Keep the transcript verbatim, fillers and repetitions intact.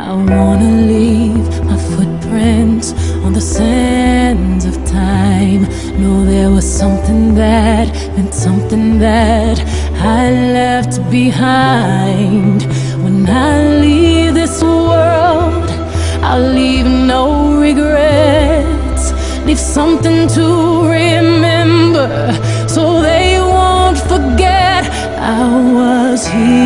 I wanna leave my footprints on the sands of time. Know there was something that meant something that I left behind. When I leave this world, I'll leave no regrets. Leave something to remember so they won't forget I was here.